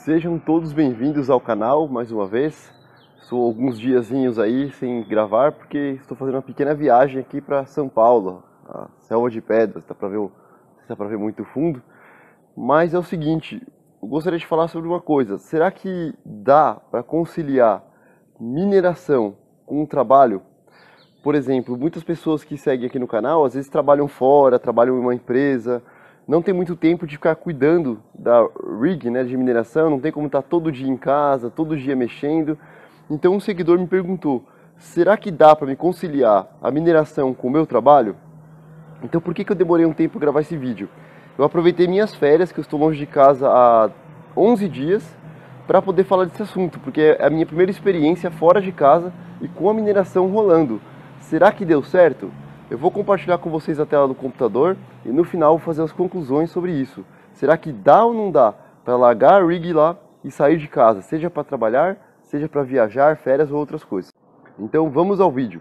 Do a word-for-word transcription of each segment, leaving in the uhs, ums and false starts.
Sejam todos bem-vindos ao canal mais uma vez. Estou alguns diazinhos aí sem gravar porque estou fazendo uma pequena viagem aqui para São Paulo, a selva de pedras, dá para ver, dá para ver muito fundo. Mas é o seguinte, eu gostaria de falar sobre uma coisa. Será que dá para conciliar mineração com o trabalho? Por exemplo, muitas pessoas que seguem aqui no canal, às vezes trabalham fora, trabalham em uma empresa, não tem muito tempo de ficar cuidando da rig, né, de mineração, não tem como estar todo dia em casa, todo dia mexendo. Então um seguidor me perguntou, será que dá para me conciliar a mineração com o meu trabalho? Então por que que eu demorei um tempo para gravar esse vídeo? Eu aproveitei minhas férias, que eu estou longe de casa há onze dias, para poder falar desse assunto, porque é a minha primeira experiência fora de casa e com a mineração rolando. Será que deu certo? Eu vou compartilhar com vocês a tela do computador e no final vou fazer as conclusões sobre isso. Será que dá ou não dá para largar a rig lá e sair de casa, seja para trabalhar, seja para viajar, férias ou outras coisas? Então vamos ao vídeo.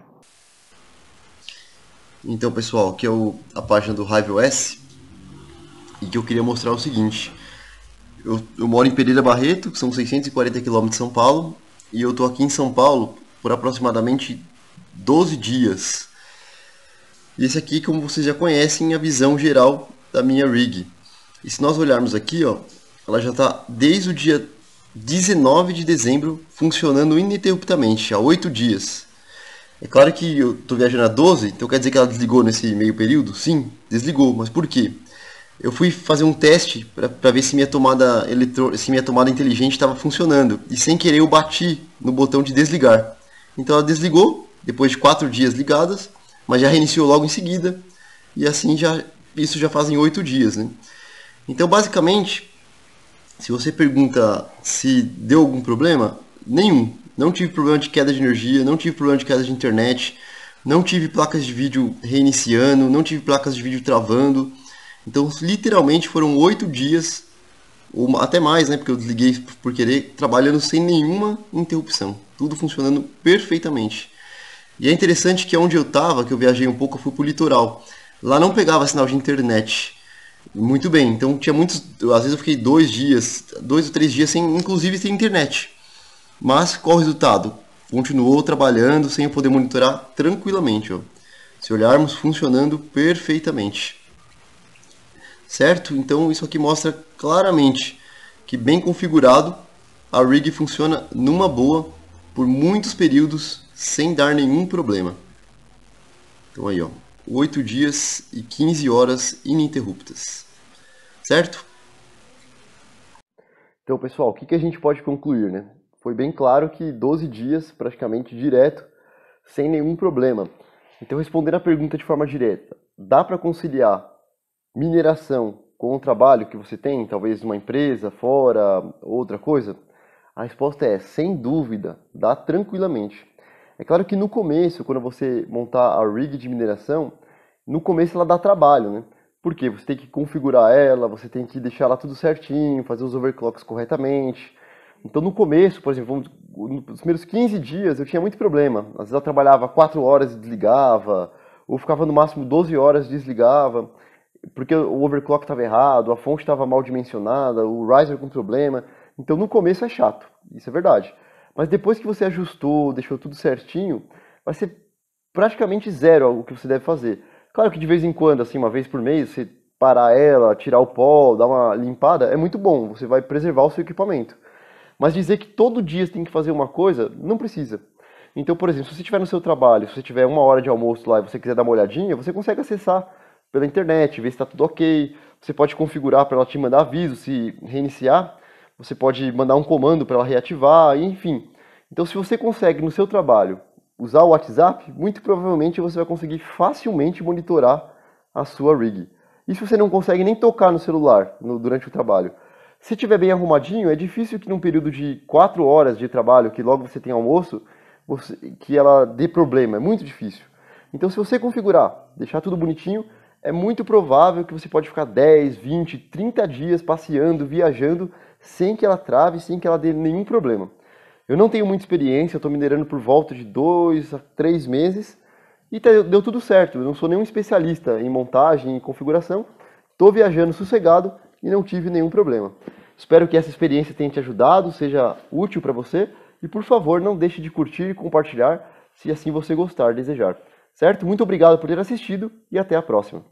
Então pessoal, aqui é o, a página do HiveOS e que eu queria mostrar o seguinte. Eu, eu moro em Pereira Barreto, que são seiscentos e quarenta quilômetros de São Paulo, e eu estou aqui em São Paulo por aproximadamente doze dias. E esse aqui, como vocês já conhecem, é a visão geral da minha rig. E se nós olharmos aqui, ó, ela já está desde o dia dezenove de dezembro funcionando ininterruptamente, há oito dias. É claro que eu estou viajando há doze, então quer dizer que ela desligou nesse meio período? Sim, desligou, mas por quê? Eu fui fazer um teste para ver se minha tomada eletro... se minha tomada inteligente estava funcionando. E sem querer eu bati no botão de desligar. Então ela desligou, depois de quatro dias ligadas, mas já reiniciou logo em seguida, e assim já, isso já fazem oito dias, né? Então basicamente, se você pergunta se deu algum problema, nenhum. Não tive problema de queda de energia, não tive problema de queda de internet, não tive placas de vídeo reiniciando, não tive placas de vídeo travando. Então literalmente foram oito dias, ou até mais, né? Porque eu desliguei por querer, trabalhando sem nenhuma interrupção, tudo funcionando perfeitamente. E é interessante que onde eu estava, que eu viajei um pouco, eu fui para o litoral. Lá não pegava sinal de internet. Muito bem, então tinha muitos... Às vezes eu fiquei dois dias, dois ou três dias, sem, inclusive sem internet. Mas qual o resultado? Continuou trabalhando sem eu poder monitorar tranquilamente. Ó. Se olharmos, funcionando perfeitamente. Certo? Então isso aqui mostra claramente que bem configurado, a rig funciona numa boa por muitos períodos sem dar nenhum problema. Então aí, ó, oito dias e quinze horas ininterruptas. Certo? Então pessoal, o que que a gente pode concluir, né? Foi bem claro que doze dias praticamente direto, sem nenhum problema. Então respondendo a pergunta de forma direta, dá para conciliar mineração com o trabalho que você tem, talvez numa empresa, fora, outra coisa? A resposta é, sem dúvida, dá tranquilamente. É claro que no começo, quando você montar a rig de mineração, no começo ela dá trabalho, né? Porque você tem que configurar ela, você tem que deixar ela tudo certinho, fazer os overclocks corretamente. Então no começo, por exemplo, nos primeiros quinze dias eu tinha muito problema. Às vezes eu trabalhava quatro horas e desligava, ou ficava no máximo doze horas e desligava, porque o overclock estava errado, a fonte estava mal dimensionada, o riser com problema. Então no começo é chato, isso é verdade. Mas depois que você ajustou, deixou tudo certinho, vai ser praticamente zero o que você deve fazer. Claro que de vez em quando, assim, uma vez por mês, você parar ela, tirar o pó, dar uma limpada, é muito bom, você vai preservar o seu equipamento. Mas dizer que todo dia você tem que fazer uma coisa, não precisa. Então, por exemplo, se você estiver no seu trabalho, se você tiver uma hora de almoço lá e você quiser dar uma olhadinha, você consegue acessar pela internet, ver se está tudo ok. Você pode configurar para ela te mandar aviso se reiniciar. Você pode mandar um comando para ela reativar, enfim. Então, se você consegue no seu trabalho usar o WhatsApp, muito provavelmente você vai conseguir facilmente monitorar a sua rig. E se você não consegue nem tocar no celular no, durante o trabalho? Se estiver bem arrumadinho, é difícil que num período de quatro horas de trabalho, que logo você tem almoço, você, que ela dê problema, é muito difícil. Então, se você configurar, deixar tudo bonitinho, é muito provável que você pode ficar dez, vinte, trinta dias passeando, viajando, sem que ela trave, sem que ela dê nenhum problema. Eu não tenho muita experiência, eu estou minerando por volta de dois a três meses e deu tudo certo. Eu não sou nenhum especialista em montagem e configuração, estou viajando sossegado e não tive nenhum problema. Espero que essa experiência tenha te ajudado, seja útil para você. E por favor, não deixe de curtir e compartilhar se assim você gostar, desejar. Certo? Muito obrigado por ter assistido e até a próxima.